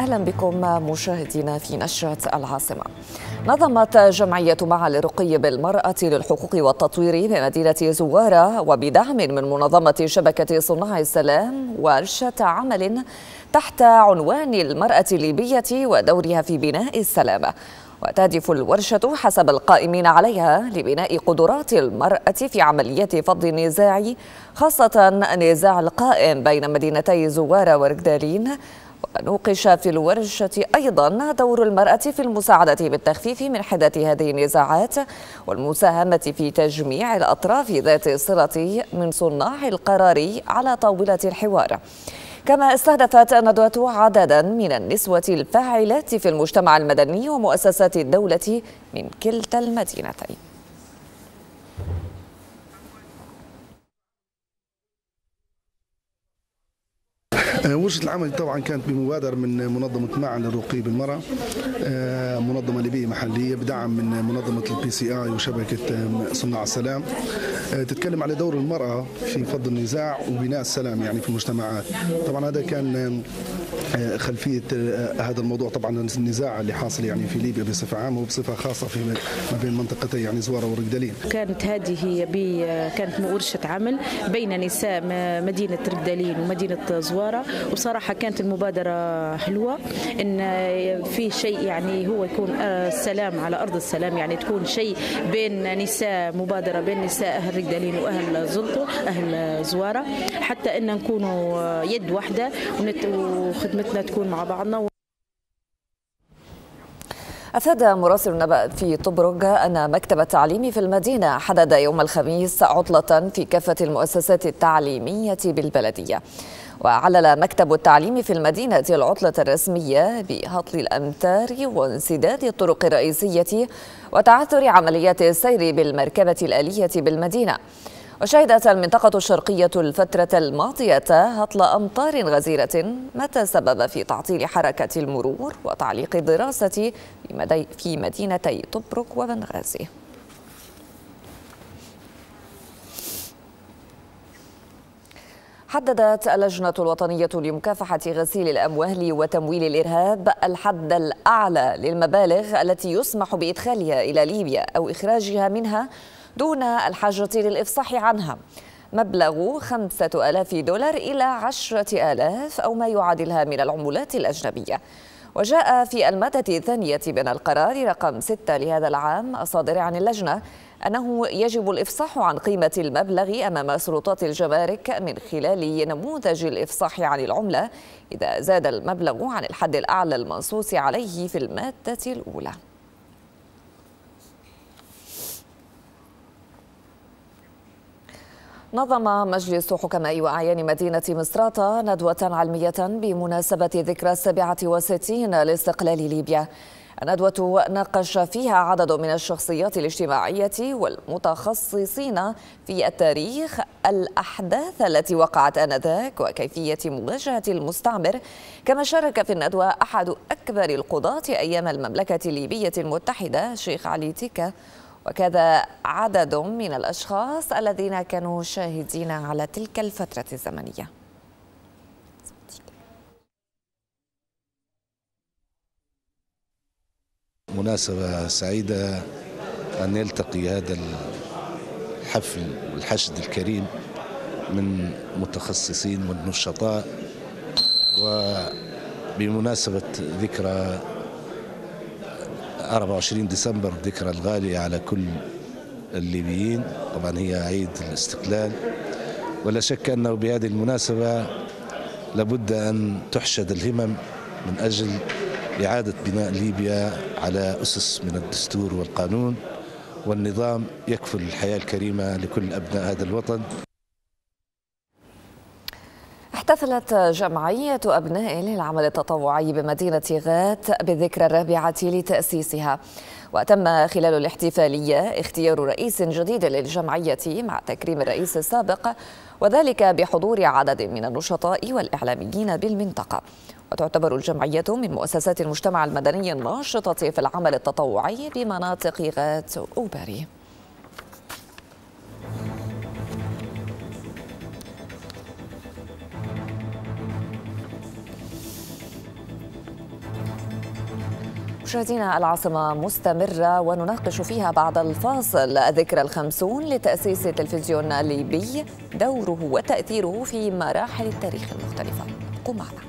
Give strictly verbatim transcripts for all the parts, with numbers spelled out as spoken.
أهلا بكم مشاهدينا في نشرة العاصمة. نظمت جمعية معا للرقي بالمرأة للحقوق والتطوير بمدينة زوارة وبدعم من منظمة شبكة صناع السلام ورشة عمل تحت عنوان المرأة الليبية ودورها في بناء السلام. وتهدف الورشة حسب القائمين عليها لبناء قدرات المرأة في عملية فض النزاع، خاصة النزاع القائم بين مدينتي زوارة وركدالين. ونوقش في الورشة أيضا دور المرأة في المساعدة بالتخفيف من حدة هذه النزاعات والمساهمة في تجميع الأطراف ذات الصلة من صناع القرار على طاولة الحوار. كما استهدفت الندوة عددا من النسوة الفاعلات في المجتمع المدني ومؤسسات الدولة من كلتا المدينتين. ورشة العمل طبعا كانت بمبادرة من منظمة معا للرقي بالمرأة، منظمة ليبية محلية بدعم من منظمة البي سي اي وشبكة صناع السلام، تتكلم على دور المرأة في فض النزاع وبناء السلام يعني في المجتمعات. طبعا هذا كان خلفية هذا الموضوع، طبعا النزاع اللي حاصل يعني في ليبيا بصفة عامة وبصفة خاصة في ما بين منطقتي يعني زوارة وركدالين. كانت هذه هي كانت ورشة عمل بين نساء مدينة ركدالين ومدينة زوارة، وبصراحة كانت المبادرة حلوة، إن في شيء يعني هو يكون السلام على أرض السلام، يعني تكون شيء بين نساء، مبادرة بين نساء أهل ركدالين وأهل زلطة أهل زوارة، حتى إن نكونوا يد واحدة وخدمتنا تكون مع بعضنا. أفاد مراسل النبأ في طبرق أن مكتب التعليم في المدينة حدد يوم الخميس عطلة في كافة المؤسسات التعليمية بالبلدية. وعلل مكتب التعليم في المدينة العطلة الرسمية بهطل الأمتار وانسداد الطرق الرئيسية وتعثر عمليات السير بالمركبة الآلية بالمدينة. وشهدت المنطقة الشرقية الفترة الماضية هطل أمطار غزيرة ما تسبب في تعطيل حركة المرور وتعليق الدراسة في مدينتي طبرق وبنغازي. حددت اللجنة الوطنية لمكافحة غسيل الأموال وتمويل الإرهاب الحد الأعلى للمبالغ التي يسمح بإدخالها إلى ليبيا أو إخراجها منها دون الحاجة للإفصاح عنها، مبلغ خمسة آلاف دولار إلى عشرة آلاف أو ما يعادلها من العملات الأجنبية. وجاء في المادة الثانية من القرار رقم ستة لهذا العام الصادر عن اللجنة أنه يجب الإفصاح عن قيمة المبلغ أمام سلطات الجمارك من خلال نموذج الإفصاح عن العملة إذا زاد المبلغ عن الحد الأعلى المنصوص عليه في المادة الأولى. نظم مجلس حكماء وأعيان مدينة مصراتة ندوة علمية بمناسبة ذكرى السابعة والستين لاستقلال ليبيا. الندوة ناقش فيها عدد من الشخصيات الاجتماعية والمتخصصين في التاريخ الأحداث التي وقعت آنذاك وكيفية مواجهة المستعمر. كما شارك في الندوة أحد أكبر القضاة أيام المملكة الليبية المتحدة شيخ علي تيكا، وكذا عدد من الأشخاص الذين كانوا شاهدين على تلك الفترة الزمنية. مناسبة سعيدة أن يلتقي هذا الحفل والحشد الكريم من متخصصين والنشطاء، وبمناسبة ذكرى أربعة وعشرين ديسمبر، ذكرى الغالية على كل الليبيين. طبعا هي عيد الاستقلال، ولا شك أنه بهذه المناسبة لابد أن تحشد الهمم من أجل إعادة بناء ليبيا على أسس من الدستور والقانون والنظام يكفل الحياة الكريمة لكل أبناء هذا الوطن. احتفلت جمعية أبناء للعمل التطوعي بمدينة غات بالذكرى الرابعة لتأسيسها، وتم خلال الاحتفالية اختيار رئيس جديد للجمعية مع تكريم الرئيس السابق، وذلك بحضور عدد من النشطاء والإعلاميين بالمنطقة. وتعتبر الجمعية من مؤسسات المجتمع المدني الناشطة في العمل التطوعي بمناطق غات وباري. مشاهدينا العاصمة مستمرة ونناقش فيها بعد الفاصل الذكرى الخمسون لتأسيس التلفزيون الليبي، دوره وتأثيره في مراحل التاريخ المختلفة. قم معنا.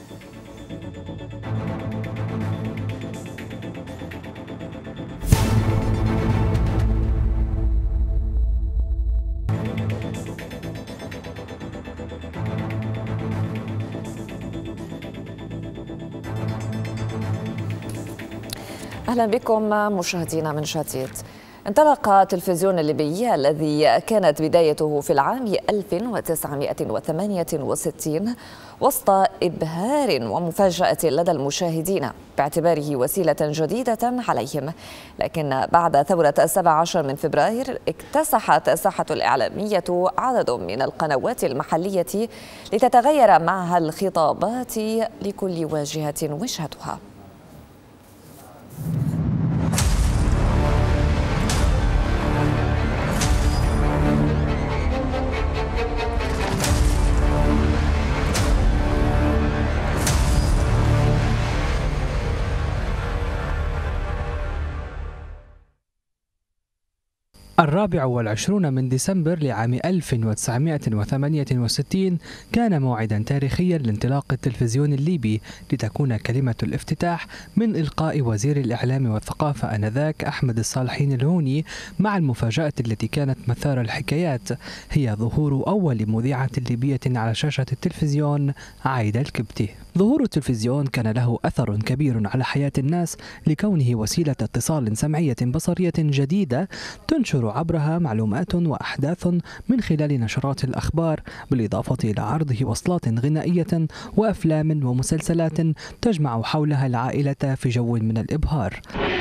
أهلا بكم مشاهدينا من جديد. انطلق تلفزيون الليبي الذي كانت بدايته في العام ألف وتسعمائة وثمانية وستين وسط إبهار ومفاجأة لدى المشاهدين باعتباره وسيلة جديدة عليهم، لكن بعد ثورة السابع عشر من فبراير اكتسحت الساحة الإعلامية عدد من القنوات المحلية لتتغير معها الخطابات لكل واجهة وجهتها. الرابع والعشرون من ديسمبر لعام ألف وتسعمائة وثمانية وستين كان موعدا تاريخيا لانطلاق التلفزيون الليبي، لتكون كلمة الافتتاح من إلقاء وزير الإعلام والثقافة آنذاك أحمد الصالحين الهوني، مع المفاجأة التي كانت مثار الحكايات هي ظهور أول مذيعة ليبية على شاشة التلفزيون، عايدة الكبتي. ظهور التلفزيون كان له أثر كبير على حياة الناس لكونه وسيلة اتصال سمعية بصرية جديدة تنشر عبرها معلومات وأحداث من خلال نشرات الأخبار، بالإضافة إلى عرضه وصلات غنائية وأفلام ومسلسلات تجمع حولها العائلة في جو من الإبهار.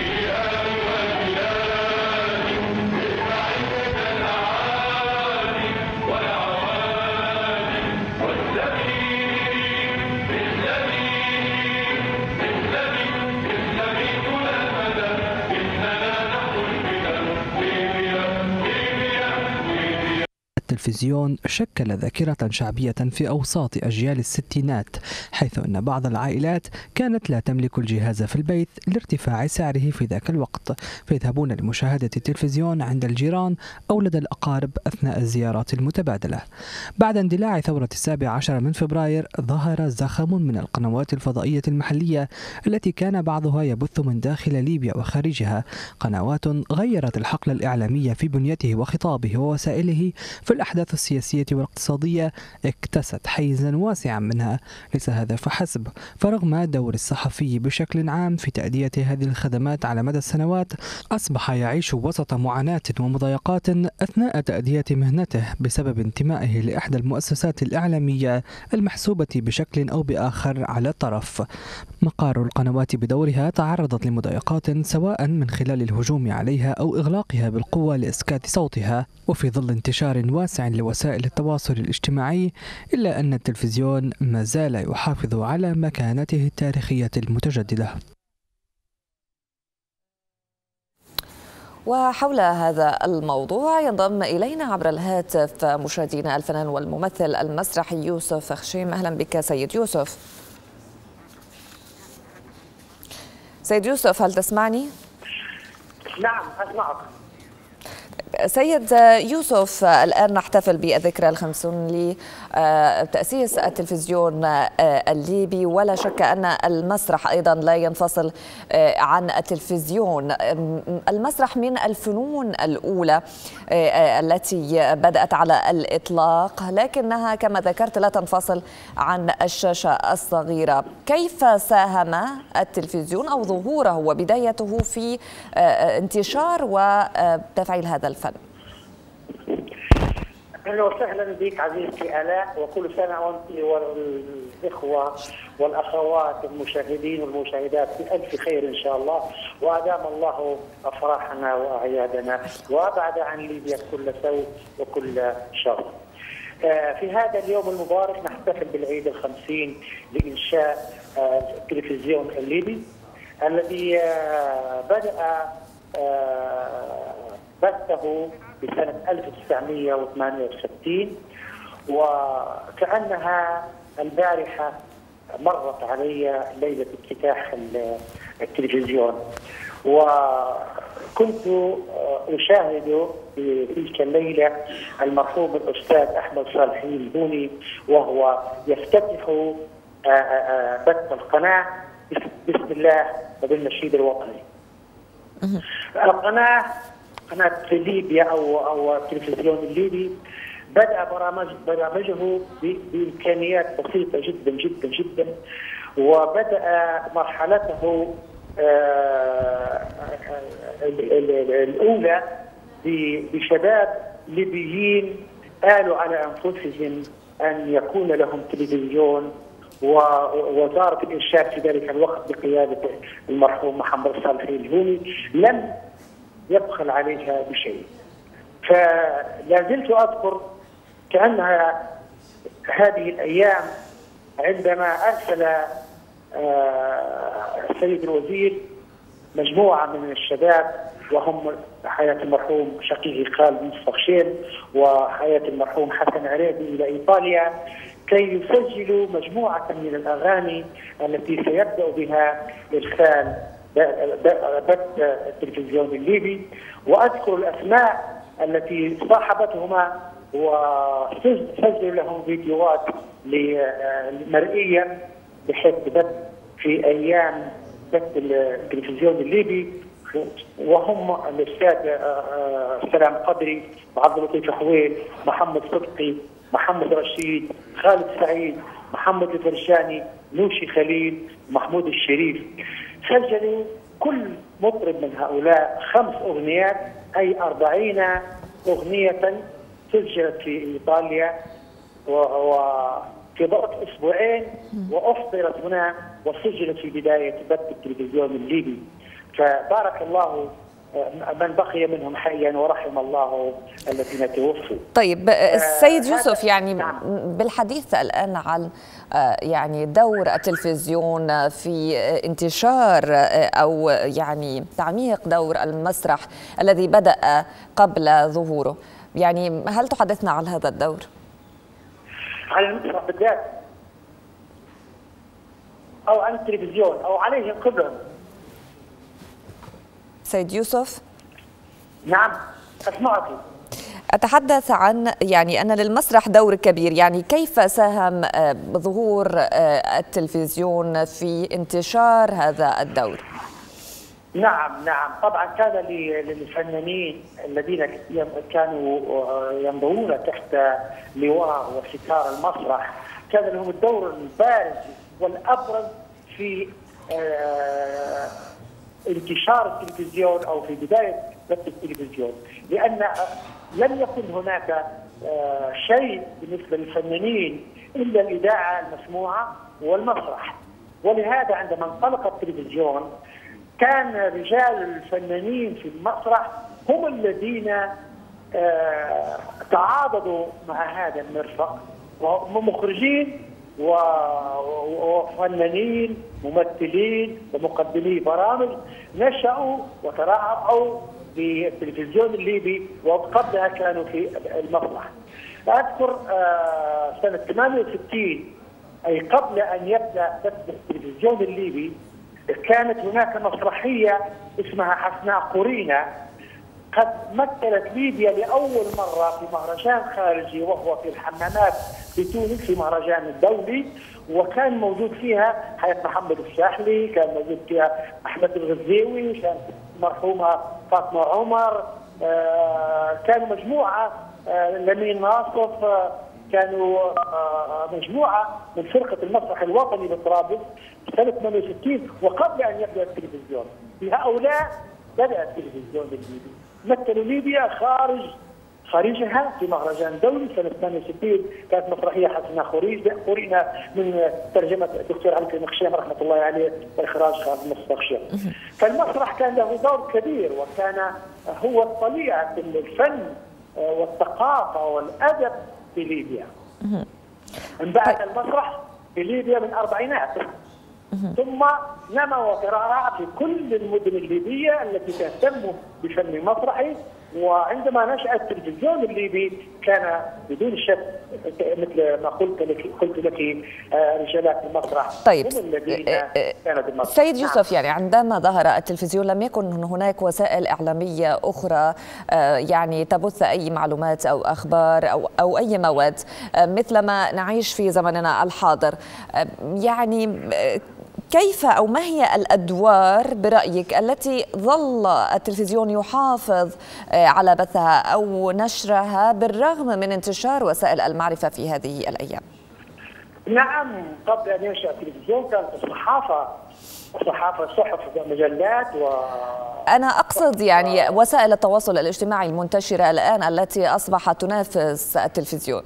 التلفزيون شكل ذاكرة شعبية في أوساط أجيال الستينات، حيث أن بعض العائلات كانت لا تملك الجهاز في البيت لارتفاع سعره في ذاك الوقت، فيذهبون لمشاهدة التلفزيون عند الجيران أو لدى الأقارب أثناء الزيارات المتبادلة. بعد اندلاع ثورة السابع عشر من فبراير ظهر زخم من القنوات الفضائية المحلية التي كان بعضها يبث من داخل ليبيا وخارجها، قنوات غيرت الحقل الإعلامي في بنيته وخطابه ووسائله في الأحداث السياسية والاقتصادية، اكتست حيزا واسعا منها. ليس هذا فحسب، فرغم دور الصحفي بشكل عام في تأدية هذه الخدمات على مدى السنوات، أصبح يعيش وسط معاناة ومضايقات أثناء تأدية مهنته بسبب انتمائه لإحدى المؤسسات الإعلامية المحسوبة بشكل أو بآخر على طرف. مقار القنوات بدورها تعرضت لمضايقات سواء من خلال الهجوم عليها أو إغلاقها بالقوة لإسكات صوتها، وفي ظل انتشار واسع لوسائل التواصل الاجتماعي، إلا أن التلفزيون ما زال يحافظ على مكانته التاريخية المتجددة. وحول هذا الموضوع ينضم إلينا عبر الهاتف مشاهدينا الفنان والممثل المسرحي يوسف خشيم. أهلا بك سيد يوسف. سيد يوسف، هل تسمعني؟ نعم أسمعك. سيد يوسف، الآن نحتفل بالذكرى الخمسون لتأسيس التلفزيون الليبي، ولا شك أن المسرح أيضا لا ينفصل عن التلفزيون. المسرح من الفنون الأولى التي بدأت على الإطلاق، لكنها كما ذكرت لا تنفصل عن الشاشة الصغيرة. كيف ساهم التلفزيون أو ظهوره وبدايته في انتشار وتفعيل هذا الفن؟ اهلا وسهلا بك عزيزتي آلاء، وكل سنه وانت والاخوه والاخوات المشاهدين والمشاهدات بألف خير ان شاء الله، وادام الله افراحنا واعيادنا وابعد عن ليبيا كل سوء وكل شر. في هذا اليوم المبارك نحتفل بالعيد الخمسين لإنشاء التلفزيون الليبي الذي بدأ بثه بسنة ألف وتسعمائة وثمانية وستين، وكأنها البارحة مرت علي ليلة افتتاح التلفزيون، وكنت أشاهد في تلك الليلة المرحوم الأستاذ أحمد صالحي الهوني وهو يفتتح بث القناة بسم الله وبالنشيد الوطني. القناة قناة في ليبيا أو أو التلفزيون الليبي بدأ برامج برامجه بإمكانيات بسيطة جدا جدا جدا، وبدأ مرحلته الأولى بشباب ليبيين آلوا على أنفسهم أن يكون لهم تلفزيون، ووزارة الإرشاد في ذلك الوقت بقيادة المرحوم محمد صالحي الهوني لم يبخل عليها بشيء. فلا زلت أذكر كأنها هذه الأيام عندما أرسل السيد الوزير مجموعة من الشباب وهم حياة المرحوم شقيقي خالد مصطفى وحياة المرحوم حسن عريبي إلى إيطاليا كي يسجلوا مجموعة من الأغاني التي سيبدأ بها إرسال بث التلفزيون الليبي. وأذكر الأسماء التي صاحبتهما وسجلوا لهم فيديوهات مرئية بحيث بث في أيام بث التلفزيون الليبي، وهم الأستاذ سلام قدري، عبد اللطيف حويل، محمد صدقي، محمد رشيد، خالد سعيد، محمد الفرشاني، نوشي خليل، محمود الشريف. سجلوا كل مطرب من هؤلاء خمس أغنيات، أي أربعين أغنية سجلت في إيطاليا وفي ضغط أسبوعين، وأحضرت هنا وسجلت في بداية بث التلفزيون الليبي. فبارك الله من بقي منهم حيا ورحم الله الذين توفوا. طيب السيد يوسف، يعني نعم. بالحديث الآن عن يعني دور التلفزيون في انتشار أو يعني تعميق دور المسرح الذي بدأ قبل ظهوره، يعني هل تحدثنا عن هذا الدور؟ على المسرح بالذات أو عن التلفزيون أو عليهم كلهم؟ سيد يوسف. نعم أسمعك. أتحدث عن يعني أن للمسرح دور كبير، يعني كيف ساهم ظهور التلفزيون في انتشار هذا الدور؟ نعم نعم طبعا كان للفنانين الذين كانوا ينضوون تحت لواء وستار المسرح كان لهم الدور البارز والأبرز في انتشار التلفزيون أو في بداية بث التلفزيون، لأن لم يكن هناك شيء بالنسبة للفنانين إلا الإذاعة المسموعة والمسرح. ولهذا عندما انطلق التلفزيون كان رجال الفنانين في المسرح هم الذين تعاضدوا مع هذا المرفق، ومخرجين وفنانين ممثلين ومقدمي برامج نشأوا وترعرعوا في التلفزيون الليبي، وقبلها كانوا في المسرح. أذكر سنة ثمانية وستين أي قبل أن يبدأ بث التلفزيون الليبي كانت هناك مسرحية اسمها حسناء قرينة قد مثلت ليبيا لأول مرة في مهرجان خارجي وهو في الحمامات في تونس في مهرجان الدولي، وكان موجود فيها حياة محمد الساحلي، كان موجود فيها أحمد الغزاوي، كان مرحومة فاطمة عمر، آه كانوا مجموعة آه لمين ناصف، آه كانوا آه مجموعة من فرقة المسرح الوطني بطرابلس سنة ثمانية وستين وقبل أن يبدأ التلفزيون. بهؤلاء بدأ التلفزيون الليبي، مثلوا ليبيا خارج خارجها في مهرجان دولي سنة ثمانية وستين، كانت مسرحية حسناء قرينة من ترجمة الدكتور علي النخشيم رحمة الله عليه وإخراج خالد مصطفى. فالمسرح كان له دور كبير وكان هو الطليعة الفن والثقافة والأدب في ليبيا. انبعث المسرح في ليبيا من الأربعينات ثم نما وترعرع في كل المدن الليبية التي تهتم بفن مسرحي، وعندما نشأ التلفزيون الليبي كان بدون شك مثل ما قلت لك قلت لك رجالات المسرح طيب هم الذين كانوا بالمسرح. سيد يوسف، يعني عندما ظهر التلفزيون لم يكن هناك وسائل إعلامية أخرى يعني تبث أي معلومات أو أخبار أو أو أي مواد مثل ما نعيش في زمننا الحاضر. يعني كيف أو ما هي الأدوار برأيك التي ظل التلفزيون يحافظ على بثها أو نشرها بالرغم من انتشار وسائل المعرفة في هذه الأيام؟ نعم، قبل أن ينشأ التلفزيون كانت الصحافة الصحافة صحف ومجلات و أنا أقصد يعني وسائل التواصل الاجتماعي المنتشرة الآن التي أصبحت تنافس التلفزيون.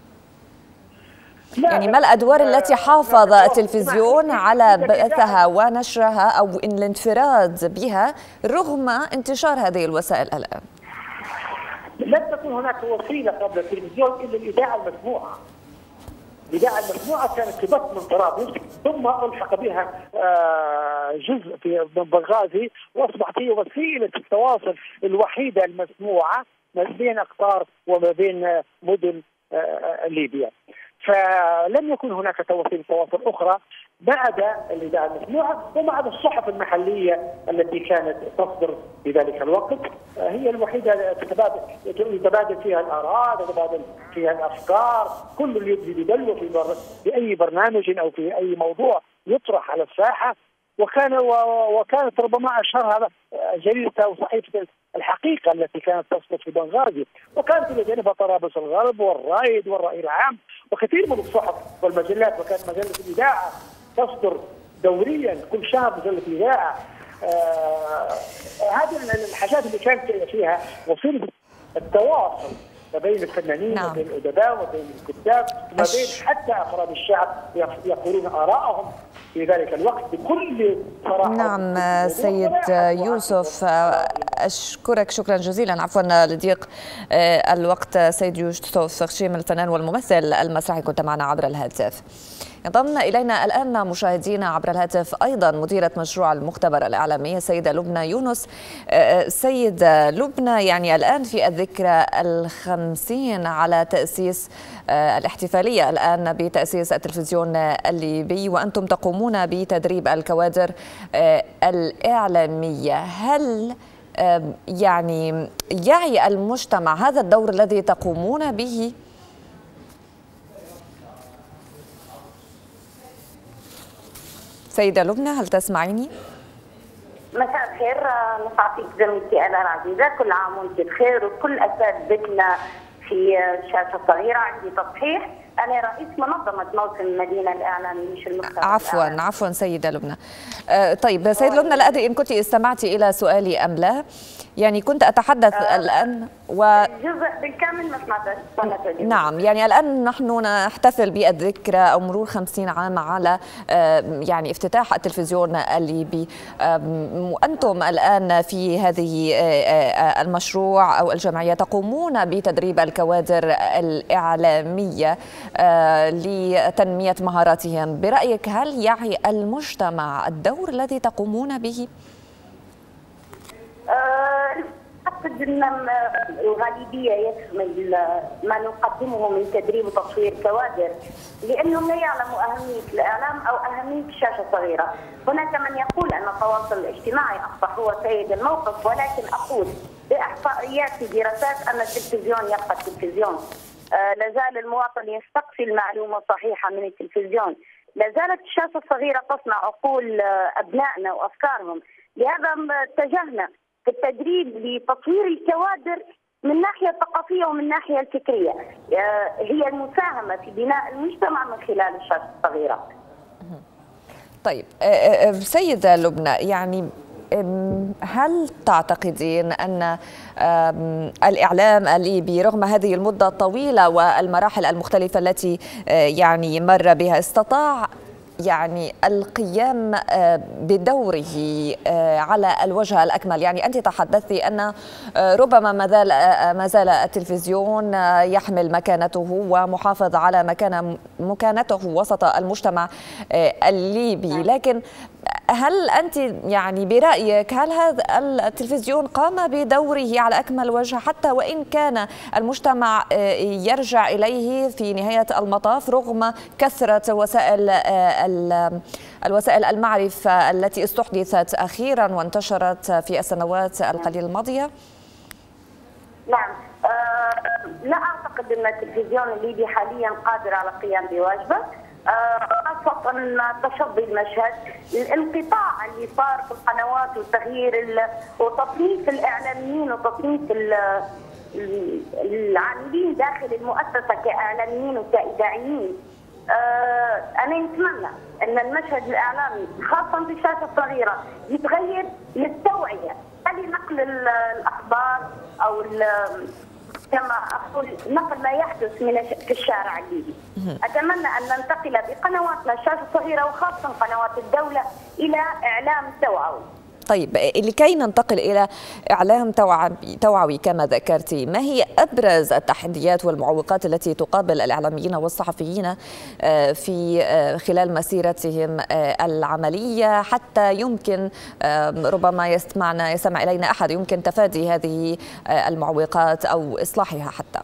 يعني ما الأدوار التي حافظ التلفزيون على بثها ونشرها أو الانفراد بها رغم انتشار هذه الوسائل الآن؟ لم تكن هناك وسيلة قبل التلفزيون إلا الإذاعة المسموعة. الإذاعة المسموعة كانت تبث من طرابلس ثم ألحق بها جزء في بنغازي وأصبحت هي وسيلة التواصل الوحيدة المسموعة ما بين أقطار وما بين مدن ليبيا. فلم يكن هناك وسيله تواصل اخرى بعد الاذاعه المسموعه وبعد الصحف المحليه التي كانت تصدر في ذلك الوقت، هي الوحيده تتبادل يتبادل فيها الاراء، تتبادل فيها الافكار، كل يبدي بدلو في, بر... في اي برنامج او في اي موضوع يطرح على الساحه. وكان و... وكانت ربما اشهرها جريده وصحيفه الحقيقه التي كانت تصدر في بنغازي، وكانت الى جانبها طرابلس الغرب والرايد والراي العام وكثير من الصحف والمجلات، وكانت مجله الاذاعه تصدر دوريا كل شهر مجله اذاعه. آه هذه الحاجات اللي كانت فيها وسيله التواصل ما بين الفنانين نعم. وما بين الادباء وما بين الكتاب وما بين حتى افراد الشعب يقولون ارائهم في ذلك الوقت بكل صراحه. نعم سيد يوسف، أشكرك شكرا جزيلا، عفوا لضيق الوقت. سيد يوسف خشيم الفنان والممثل المسرحي كنت معنا عبر الهاتف. ينضم إلينا الآن مشاهدينا عبر الهاتف أيضا مديرة مشروع المختبر الإعلامي السيدة لبنى يونس. سيدة لبنى، يعني الآن في الذكرى الخمسين على تأسيس الاحتفالية الآن بتأسيس التلفزيون الليبي، وأنتم تقومون بتدريب الكوادر الإعلامية. هل يعني يعي المجتمع هذا الدور الذي تقومون به؟ سيدة لبنى، هل تسمعيني؟ مساء الخير، نسعدك زميلتي أنا العزيزة، كل عام وانت بخير وكل أساتذتنا في شاشة صغيرة. عندي تصحيح، أنا رئيس منظمة موسم المدينة الإعلامية مش المختبر. عفوا الإعلامي. عفوا سيدة لبنى. آه طيب سيدة لبنى، لا أدري إن كنت استمعتي إلى سؤالي أم لا. يعني كنت أتحدث آه الآن و جزء بالكامل ما سمعت. نعم، يعني الآن نحن نحتفل بالذكرى أو مرور خمسين عام على آه يعني افتتاح التلفزيون الليبي. آه وأنتم الآن في هذه آه المشروع أو الجمعية تقومون بتدريب الكوادر الإعلامية آه لتنمية مهاراتهم. برأيك هل يعي المجتمع الدور الذي تقومون به؟ أعتقد أن الغالبية يشمل ما نقدمه من تدريب وتصوير كوادر، لأنهم لا يعلموا أهمية الإعلام أو أهمية الشاشة الصغيرة. هناك من يقول أن التواصل الاجتماعي أصبح هو سيد الموقف، ولكن أقول بإحصائيات في دراسات أن التلفزيون يبقى التلفزيون. آه لازال المواطن يستقصي المعلومة الصحيحة من التلفزيون، لازالت الشاشة الصغيرة تصنع عقول أبنائنا وأفكارهم. لهذا اتجهنا في التدريب لتطوير الكوادر من الناحية الثقافية ومن الناحية الفكرية، هي المساهمة في بناء المجتمع من خلال الشاشة الصغيرة. طيب سيدة لبنى، يعني هل تعتقدين أن الإعلام الليبي رغم هذه المدة الطويلة والمراحل المختلفة التي يعني مر بها استطاع يعني القيام بدوره على الوجه الأكمل؟ يعني أنت تحدثتي أن ربما ما زال ما زال التلفزيون يحمل مكانته ومحافظ على مكان مكانته وسط المجتمع الليبي، لكن هل أنت يعني برأيك هل هذا التلفزيون قام بدوره على أكمل وجه، حتى وإن كان المجتمع يرجع إليه في نهاية المطاف رغم كثرة وسائل الوسائل المعرفة التي استحدثت أخيرا وانتشرت في السنوات القليلة الماضية؟ نعم، أه لا أعتقد أن التلفزيون الليبي حاليا قادر على القيام بواجبه، خاصة تشظي المشهد، الانقطاع اللي صار في القنوات وتغيير وتصنيف الإعلاميين وتصنيف العاملين داخل المؤسسة كإعلاميين وكإذاعيين. أنا نتمنى أن المشهد الإعلامي خاصة في الشاشة الصغيرة يتغير للتوعية، لنقل الأخبار أو كما أقول نقل ما يحدث من في الشارع الليبي. أتمنى أن ننتقل بقنواتنا الشاشة الصغيرة وخاصة قنوات الدولة إلى إعلام توعوي. طيب لكي ننتقل إلى إعلام توعوي كما ذكرتي، ما هي أبرز التحديات والمعوقات التي تقابل الإعلاميين والصحفيين في خلال مسيرتهم العملية حتى يمكن ربما يستمعنا يستمع إلينا أحد يمكن تفادي هذه المعوقات أو إصلاحها حتى؟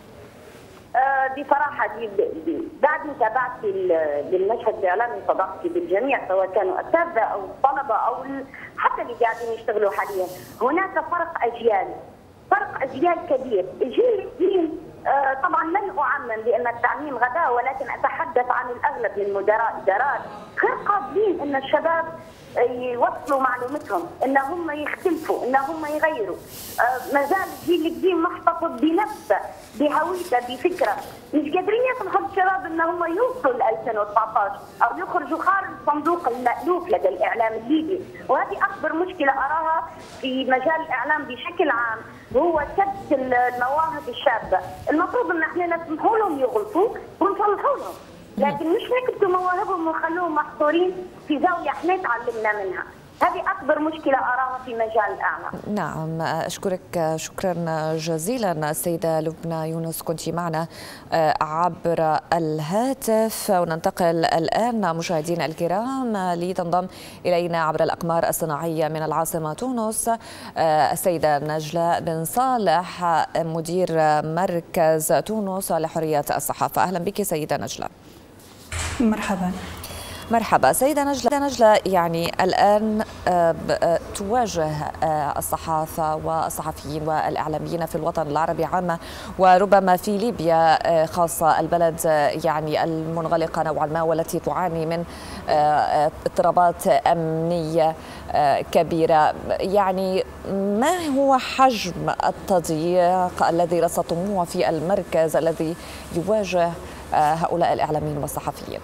بصراحة بعد متابعتي للمشهد الإعلامي صداقتي بالجميع سواء كانوا أساتذة أو طلبة أو حتى اللي قاعدين يشتغلوا حاليا، هناك فرق أجيال، فرق أجيال كبير. الجيل الجديد طبعا لن أعمم لأن التعميم غداء، ولكن أتحدث عن الأغلب من مدراء إدارات غير قابلين أن الشباب يوصلوا معلومتهم، ان هم يختلفوا، ان هم يغيروا. آه ما زال الجيل القديم محتفظ بنفسه، بهويته، بفكره، مش قادرين يسمحوا للشباب ان هم يوصلوا ل ألفين وتسعة عشر او يخرجوا خارج الصندوق المألوف لدى الاعلام الليبي، وهذه اكبر مشكله اراها في مجال الاعلام بشكل عام، هو كبت المواهب الشابه. المفروض ان احنا نسمحوا لهم يغلطوا ونصلحوا لهم، لكن مش نكبتوا مواهبهم ونخلوهم محصورين في زاويه احنا تعلمنا منها. هذه أكبر مشكلة أراها في مجال الإعلام. نعم، أشكرك شكرا جزيلا السيدة لبنى يونس، كنت معنا عبر الهاتف. وننتقل الآن مشاهدينا الكرام لتنضم إلينا عبر الأقمار الصناعية من العاصمة تونس السيدة نجلة بن صالح، مدير مركز تونس لحرية الصحافة. أهلا بك سيدة نجلة. مرحبا. مرحبا سيدة نجلة. نجلة يعني الآن تواجه الصحافة والصحفيين والإعلاميين في الوطن العربي عامة وربما في ليبيا خاصة، البلد يعني المنغلقة نوعا ما والتي تعاني من اضطرابات أمنية كبيرة، يعني ما هو حجم التضييق الذي رصدتموه في المركز الذي يواجه هؤلاء الإعلاميين والصحفيين؟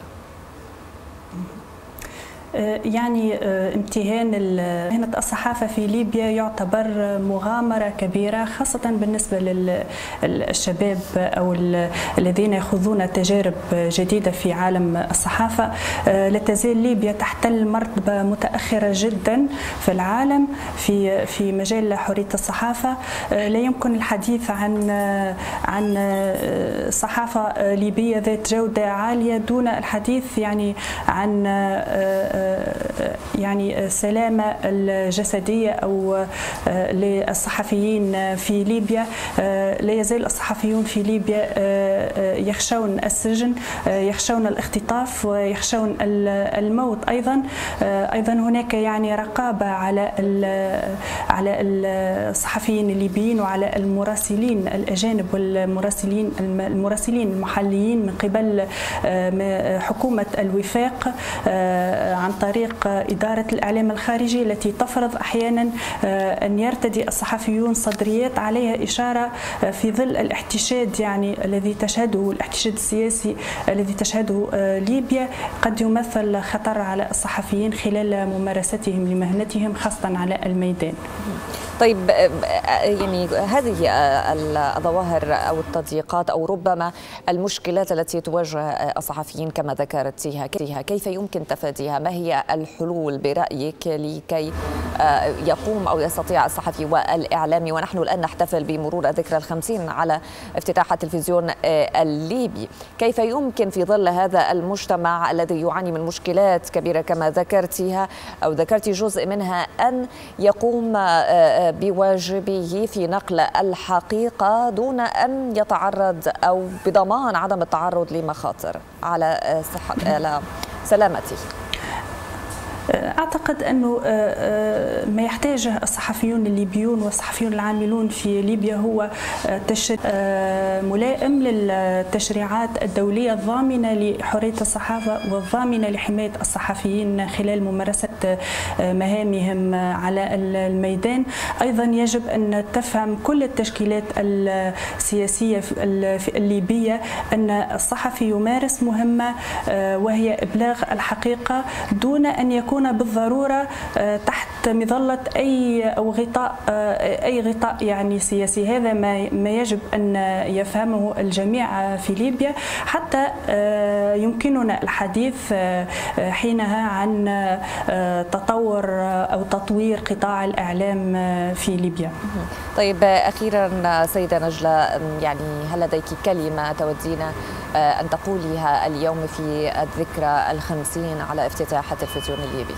يعني امتهان مهنة الصحافة في ليبيا يعتبر مغامرة كبيرة، خاصة بالنسبة للشباب أو الذين يخوضون تجارب جديدة في عالم الصحافة. لا تزال ليبيا تحتل مرتبة متأخرة جدا في العالم في في مجال حرية الصحافة. لا يمكن الحديث عن عن صحافة ليبية ذات جودة عالية دون الحديث يعني عن يعني السلامة الجسدية أو للصحفيين في ليبيا. لا يزال الصحفيون في ليبيا يخشون السجن، يخشون الاختطاف ويخشون الموت أيضا. أيضا هناك يعني رقابة على على الصحفيين الليبيين وعلى المراسلين الأجانب والمراسلين المراسلين المحليين من قبل حكومة الوفاق عن طريق إدارة الإعلام الخارجي التي تفرض أحيانا أن يرتدي الصحفيون صدريات عليها إشارة في ظل الاحتشاد يعني الذي تشهده الاحتشاد السياسي الذي تشهده ليبيا، قد يمثل خطر على الصحفيين خلال ممارستهم لمهنتهم خاصة على الميدان. طيب يعني هذه الظواهر أو التضييقات أو ربما المشكلات التي تواجه الصحفيين كما ذكرتيها كيف يمكن تفاديها؟ ما هي هي الحلول برأيك لكي يقوم أو يستطيع الصحفي والإعلامي، ونحن الآن نحتفل بمرور الذكرى الخمسين على افتتاح التلفزيون الليبي، كيف يمكن في ظل هذا المجتمع الذي يعاني من مشكلات كبيرة كما ذكرتها أو ذكرت جزء منها أن يقوم بواجبه في نقل الحقيقة دون أن يتعرض أو بضمان عدم التعرض لمخاطر على صحة على سلامته؟ أعتقد أنه ما يحتاجه الصحفيون الليبيون والصحفيون العاملون في ليبيا هو ملائم للتشريعات الدولية الضامنة لحرية الصحافة والضامنة لحماية الصحفيين خلال ممارسة مهامهم على الميدان. أيضا يجب أن تفهم كل التشكيلات السياسية الليبية أن الصحفي يمارس مهمة وهي إبلاغ الحقيقة دون أن يكون بالضرورة تحت مظلة أي أو غطاء أي غطاء يعني سياسي. هذا ما ما يجب أن يفهمه الجميع في ليبيا حتى يمكننا الحديث حينها عن تطور أو تطوير قطاع الإعلام في ليبيا. طيب أخيرا سيدة نجلة، يعني هل لديك كلمة تودين أن تقوليها اليوم في الذكرى الخمسين على افتتاح التلفزيون الليبي؟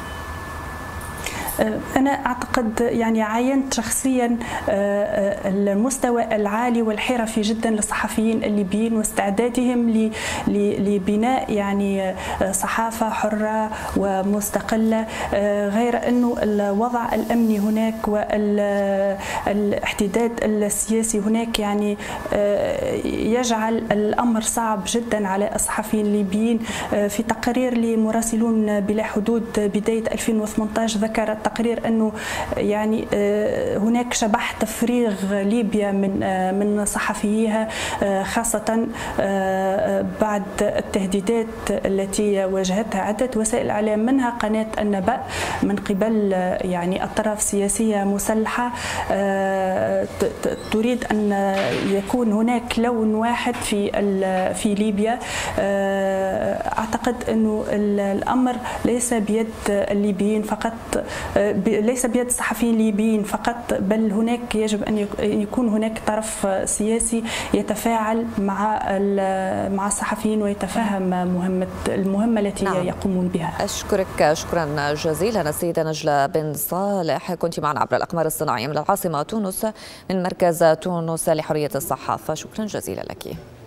أنا أعتقد يعني عاينت شخصيا المستوى العالي والحرفي جدا للصحفيين الليبيين واستعدادهم لبناء يعني صحافة حرة ومستقلة، غير أنه الوضع الأمني هناك والاحتداد السياسي هناك يعني يجعل الأمر صعب جدا على الصحفيين الليبيين. في تقرير لمراسلون بلا حدود بداية ألفين وثمانية عشر ذكر التقرير أنه يعني هناك شبح تفريغ ليبيا من من صحفييها، خاصة بعد التهديدات التي واجهتها عدة وسائل الإعلام منها قناة النبأ من قبل يعني أطراف سياسية مسلحة تريد أن يكون هناك لون واحد في في ليبيا. أعتقد أنه الأمر ليس بيد الليبيين فقط، ليس بيد الصحفيين الليبيين فقط، بل هناك يجب أن يكون هناك طرف سياسي يتفاعل مع مع الصحفيين ويتفهم مهمة المهمة التي نعم. يقومون بها. أشكرك شكرا جزيلا السيدة نجلة بن صالح، كنت معنا عبر الأقمار الصناعية من العاصمة تونس من مركز تونس لحرية الصحافة، شكرا جزيلا لك.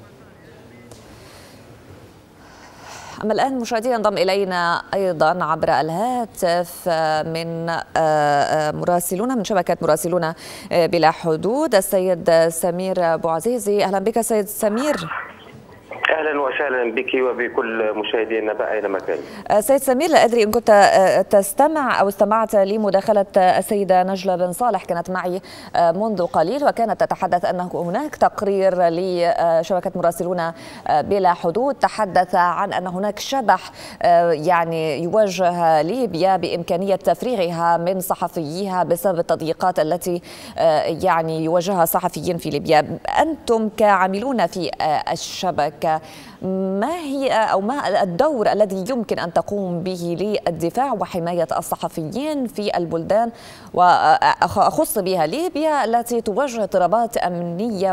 أما الآن مشاهدينا ينضم إلينا أيضا عبر الهاتف من مراسلون من شبكة مراسلون بلا حدود السيد سمير بوعزيزي. أهلا بك سيد سمير. اهلا وسهلا بك وبكل مشاهدي النبأ اينما كان. سيد سمير، لا ادري ان كنت تستمع او استمعت لمداخله السيده نجلة بن صالح، كانت معي منذ قليل وكانت تتحدث انه هناك تقرير لشبكه مراسلون بلا حدود تحدث عن ان هناك شبح يعني يواجه ليبيا بامكانيه تفريغها من صحفييها بسبب التضييقات التي يعني يواجهها صحفيين في ليبيا. انتم كعاملون في الشبكه ما هي أو ما الدور الذي يمكن أن تقوم به للدفاع وحماية الصحفيين في البلدان وأخص بها ليبيا التي تواجه اضطرابات أمنية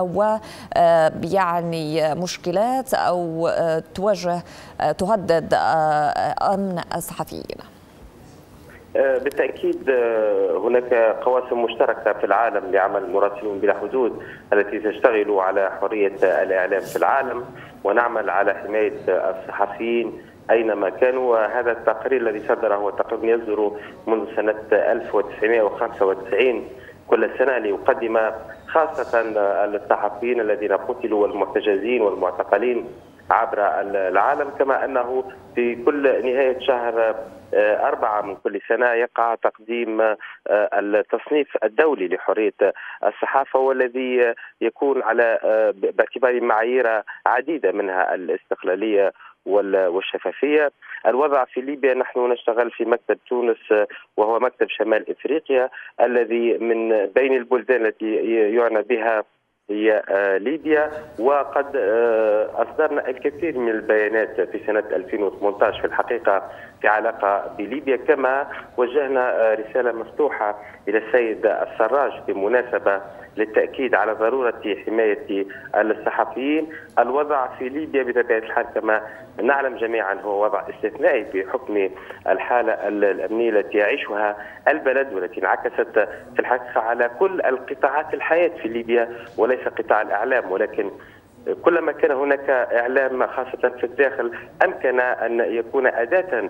ويعني مشكلات أو تواجه تهدد أمن الصحفيين؟ بالتأكيد هناك قواسم مشتركة في العالم لعمل مراسلون بلا حدود التي تشتغل على حرية الإعلام في العالم، ونعمل على حماية الصحفيين أينما كانوا. وهذا التقرير الذي صدر هو تقرير يصدر منذ سنة ألف وتسعمائة وخمسة وتسعين كل سنة ليقدم خاصة الصحفيين الذين قتلوا والمحتجزين والمعتقلين عبر العالم، كما أنه في كل نهاية شهر أربعة من كل سنة يقع تقديم التصنيف الدولي لحرية الصحافة، والذي يكون على باعتبار معايير عديدة منها الاستقلالية والشفافية. الوضع في ليبيا، نحن نشتغل في مكتب تونس وهو مكتب شمال إفريقيا الذي من بين البلدان التي يعنى بها هي ليبيا، وقد أصدرنا الكثير من البيانات في سنة ألفين وثمانية عشر في الحقيقة في علاقة بليبيا، كما وجهنا رسالة مفتوحة إلى السيد السراج بمناسبة للتأكيد على ضرورة حماية الصحفيين. الوضع في ليبيا بطبيعة الحال كما نعلم جميعا هو وضع استثنائي بحكم الحالة الأمنية التي يعيشها البلد، والتي انعكست في الحقيقة على كل القطاعات الحياة في ليبيا وليس قطاع الإعلام. ولكن كلما كان هناك إعلام خاصة في الداخل أمكن أن يكون أداة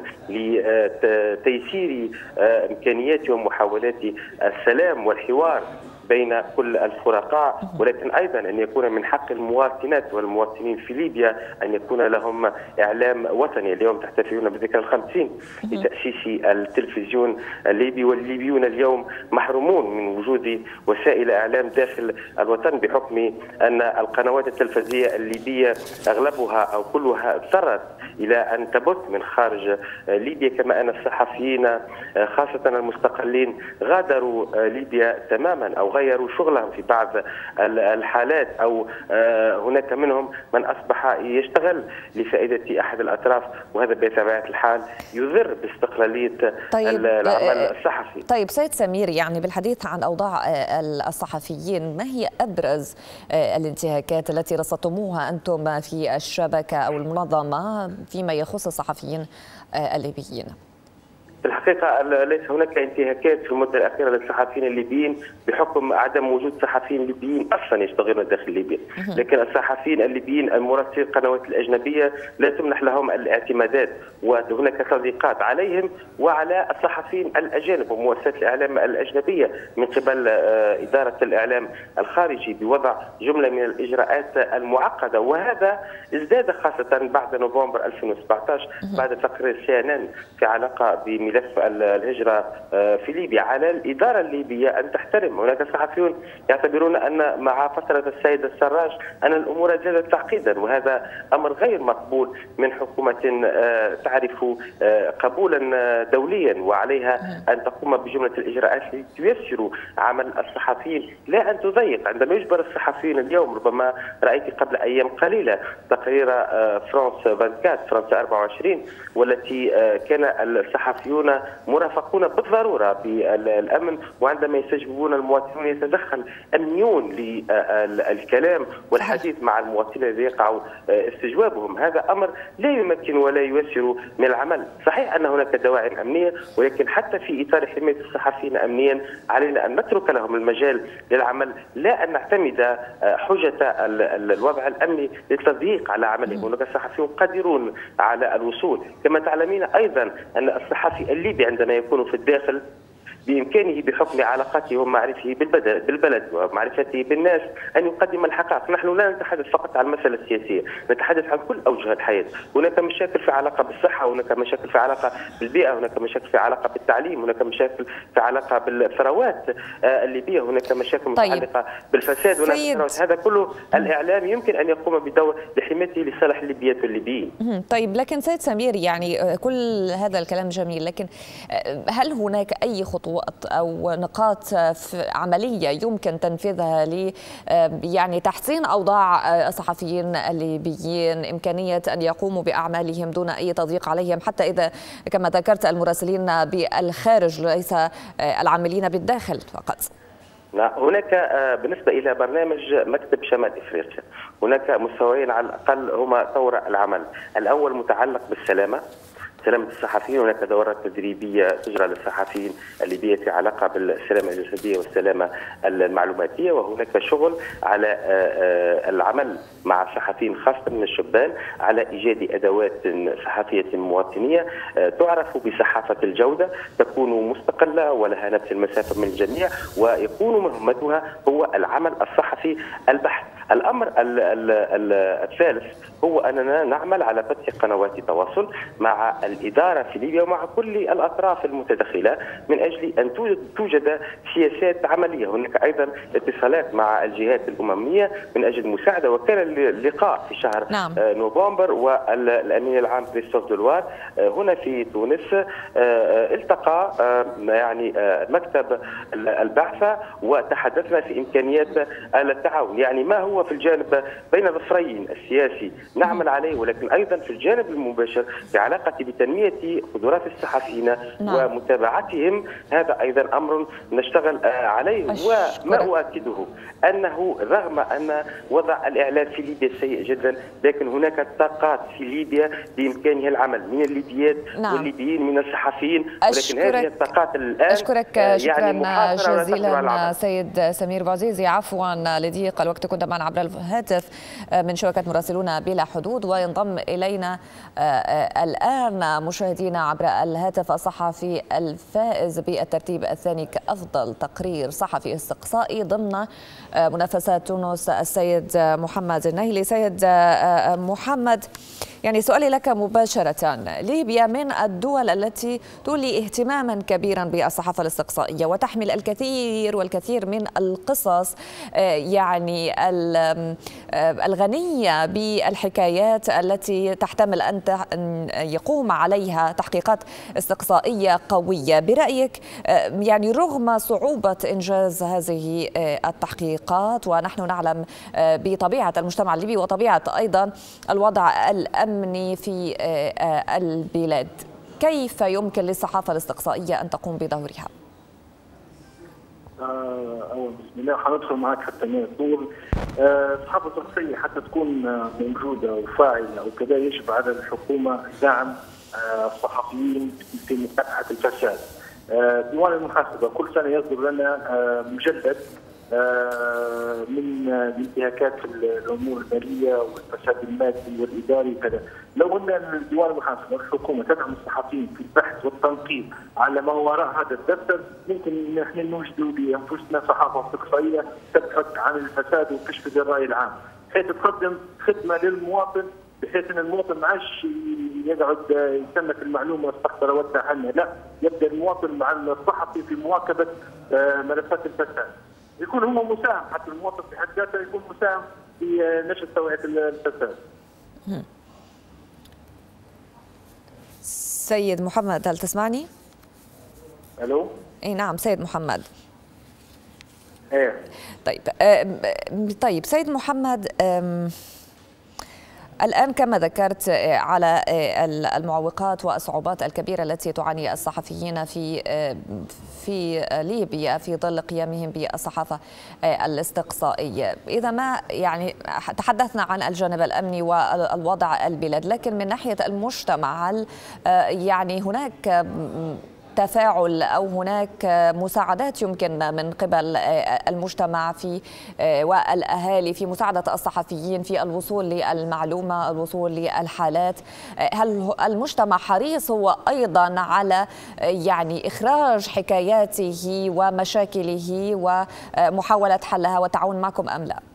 لتيسير إمكانيات ومحاولات السلام والحوار بين كل الفرقاء، ولكن أيضا أن يكون من حق المواطنات والمواطنين في ليبيا أن يكون لهم إعلام وطني. اليوم تحتفلون بذكرى الخمسين لتأسيس التلفزيون الليبي، والليبيون اليوم محرومون من وجود وسائل إعلام داخل الوطن بحكم أن القنوات التلفزيونية الليبية أغلبها أو كلها اضطرت إلى أن تبث من خارج ليبيا، كما أن الصحفيين خاصة المستقلين غادروا ليبيا تماما أو غيروا شغلهم في بعض الحالات، أو هناك منهم من أصبح يشتغل لفائدة أحد الأطراف، وهذا بطبيعة الحال يضر باستقلالية طيب العمل الصحفي. طيب سيد سمير، يعني بالحديث عن أوضاع الصحفيين، ما هي أبرز الانتهاكات التي رصدتموها أنتم في الشبكة أو المنظمة فيما يخص الصحفيين الليبيين؟ في الحقيقة ليس هناك انتهاكات في المدة الأخيرة للصحفيين الليبيين بحكم عدم وجود صحفيين ليبيين أصلا يشتغلون داخل ليبيا، لكن الصحفيين الليبيين المراسلين القنوات الأجنبية لا تمنح لهم الاعتمادات، وهناك تضييقات عليهم وعلى الصحفيين الأجانب ومؤسسات الإعلام الأجنبية من قبل إدارة الإعلام الخارجي بوضع جملة من الإجراءات المعقدة، وهذا ازداد خاصة بعد نوفمبر ألفين وسبعة عشر بعد تقرير سي إن إن في علاقة بملف الهجرة في ليبيا. على الإدارة الليبية أن تحترم. هناك صحفيون يعتبرون أن مع فترة السيد السراج أن الأمور زادت تعقيدا، وهذا أمر غير مقبول من حكومة تعرف قبولا دوليا وعليها أن تقوم بجملة الإجراءات لتيسر عمل الصحفيين لا أن تضيق. عندما يجبر الصحفيين اليوم، ربما رأيت قبل أيام قليلة تقرير فرانس أربعة وعشرين فرنسا أربعة وعشرين والتي كان الصحفيون مرافقون بالضروره بالامن، وعندما يستجوبون المواطنون يتدخل امنيون للكلام والحديث مع المواطنين الذين يقع استجوابهم. هذا امر لا يمكن ولا ييسر من العمل. صحيح ان هناك دواعي امنيه، ولكن حتى في اطار حمايه الصحفيين امنيا علينا ان نترك لهم المجال للعمل، لا ان نعتمد حجه الوضع الامني للتضييق على عملهم. هناك صحفيون قادرون على الوصول. كما تعلمين ايضا ان الصحفي الليبي عندما يكون في الداخل بإمكانه بحكم علاقاته ومعرفته بالبلد ومعرفته بالناس أن يقدم الحقائق. نحن لا نتحدث فقط عن المسألة السياسية، نتحدث عن كل أوجه الحياة. هناك مشاكل في علاقة بالصحة، هناك مشاكل في علاقة بالبيئة، هناك مشاكل في علاقة بالتعليم، هناك مشاكل في علاقة بالثروات الليبية، هناك مشاكل متعلقة طيب. بالفساد. هناك هذا كله الإعلام يمكن أن يقوم بدور لحمايته لصالح الليبيات والليبيين. طيب لكن سيد سمير، يعني كل هذا الكلام جميل، لكن هل هناك أي خطوة أو نقاط عملية يمكن تنفيذها ل يعني تحسين أوضاع الصحفيين الليبيين، إمكانية أن يقوموا بأعمالهم دون أي تضييق عليهم، حتى إذا كما ذكرت المراسلين بالخارج ليس العاملين بالداخل فقط؟ هناك بالنسبة إلى برنامج مكتب شمال إفريقيا هناك مستويين على الأقل هما طور العمل. الأول متعلق بالسلامة، سلامة الصحفيين. هناك دورات تدريبية تجرى للصحفيين الليبية في علاقة بالسلامة الجسدية والسلامة المعلوماتية، وهناك شغل على العمل مع صحفيين خاصة من الشبان على إيجاد أدوات صحفية مواطنية تعرف بصحافة الجودة، تكون مستقلة ولها نفس المسافة من الجميع، ويكون مهمتها هو العمل الصحفي البحث. الأمر الثالث هو أننا نعمل على فتح قنوات تواصل مع الإدارة في ليبيا ومع كل الأطراف المتدخلة من أجل أن توجد سياسات عملية. هناك أيضا اتصالات مع الجهات الأممية من أجل المساعدة، وكان اللقاء في شهر نعم. نوفمبر، والأمين العام كريستوف دولوار هنا في تونس التقى يعني مكتب البعثة وتحدثنا في إمكانيات التعاون. يعني ما هو في الجانب بين ظفرين السياسي نعمل عليه، ولكن أيضا في الجانب المباشر في علاقة تنمية قدرات الصحفيين نعم. ومتابعتهم. هذا أيضا أمر نشتغل عليه. وما أؤكده أنه رغم أن وضع الإعلام في ليبيا سيء جدا، لكن هناك طاقات في ليبيا بإمكانها العمل من الليبيات نعم. والليبيين من الصحفيين، ولكن هذه الطاقات الآن أشكرك شكرا يعني جزيلا سيد سمير بوعزيزي. عفوا لضيق الوقت كنت معنا عبر الهاتف من شبكة مراسلون بلا حدود. وينضم إلينا الآن مشاهدينا عبر الهاتف الصحفي الفائز بالترتيب الثاني كأفضل تقرير صحفي استقصائي ضمن منافسات تونس السيد محمد النهيلي. سيد محمد، يعني سؤالي لك مباشرة، ليبيا من الدول التي تولي اهتماما كبيرا بالصحافة الاستقصائية وتحمل الكثير والكثير من القصص يعني الغنية بالحكايات التي تحتمل أن يقوم عليها تحقيقات استقصائية قوية. برأيك يعني رغم صعوبة إنجاز هذه التحقيقات، ونحن نعلم بطبيعة المجتمع الليبي وطبيعة أيضا الوضع الأمني في البلاد، كيف يمكن للصحافة الاستقصائية أن تقوم بدورها؟ أول بسم الله حندخل معك حتى ما طول الصحافة الاستقصائية حتى تكون موجودة وفاعلة وكذا يجب على الحكومة دعم الصحفيين في مكافحة الفساد. ديوان المحاسبة كل سنة يصدر لنا مجلد من الانتهاكات في الامور الماليه والفساد المادي والاداري وكذا. لو ان ديوان المحاسبه والحكومه تدعم الصحفيين في البحث والتنقيب على ما وراء هذا الدفتر، ممكن نحن نوجدوا بانفسنا صحافه استقصائيه تبحث عن الفساد وكشف الراي العام، بحيث تقدم خدمه للمواطن، بحيث ان المواطن ما عادش يقعد يستنى في المعلومه استقصر ودع عنها، لا، يبدا المواطن مع الصحفي في مواكبه ملفات الفساد. يكون هو مساهم، حتى المواطن في حد ذاته يكون مساهم في نشر توعية الفساد. سيد محمد، هل تسمعني؟ الو؟ اي نعم سيد محمد. ايه طيب طيب سيد محمد، الآن كما ذكرت على المعوقات والصعوبات الكبيرة التي تعاني الصحفيين في في ليبيا في ظل قيامهم بالصحافة الاستقصائية. إذا ما يعني تحدثنا عن الجانب الأمني والوضع البلاد، لكن من ناحية المجتمع هل يعني هناك تفاعل أو هناك مساعدات يمكن من قبل المجتمع في والأهالي في مساعدة الصحفيين في الوصول للمعلومة، الوصول للحالات؟ هل المجتمع حريص هو أيضا على يعني إخراج حكاياته ومشاكله ومحاولة حلها والتعاون معكم أم لا؟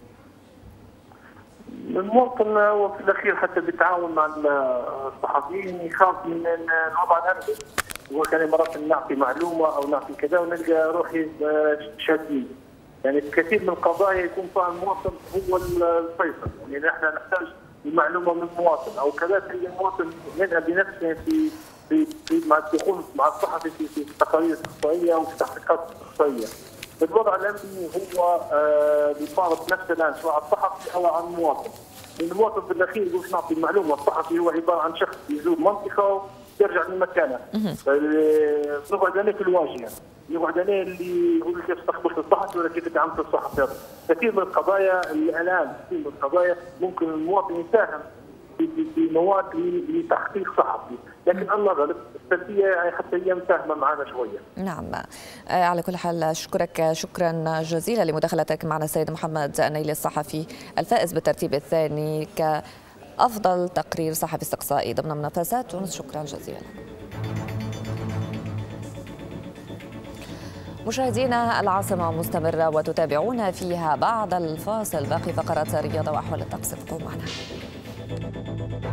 المواطن هو في الأخير حتى بالتعاون مع الصحفيين يخاف من الوضع الأمني. هو كان مرات نعطي معلومه او نعطي كذا ونلقى روحي شادين. يعني في كثير من القضايا يكون فيها المواطن هو الفيصل، يعني نحن نحتاج المعلومه من المواطن او كذا، تلقى المواطن يذهب بنفسه في في في مع الدخول مع الصحفي في في تقارير استقصائيه وفي تحقيقات استقصائيه. الوضع الامني هو بيفارق نفسه الان سواء على الصحفي او على المواطن. المواطن في الاخير يقول نعطي المعلومه، الصحفي هو عباره عن شخص يزور منطقه يرجع من مكانه. نقعد عليه في الواجهه، يقعد عليه اللي يقول كيف استقبلت الصحفي ولا كيف دعمت الصحفي. كثير من القضايا الاعلام، كثير من القضايا ممكن المواطن يساهم بمواد لتحقيق صحفي، لكن الله غالب السلبيه يعني حتى هي مساهمه معنا شويه. نعم، على كل حال اشكرك شكرا جزيلا لمداخلتك معنا السيد محمد النهيلي الصحفي الفائز بالترتيب الثاني ك أفضل تقرير صحفي استقصائي ضمن منافسات تونس. شكرا جزيلا. مشاهدينا، العاصمة مستمرة وتتابعون فيها بعد الفاصل باقي فقرات رياضة وأحوال الطقس، ابقوا معنا.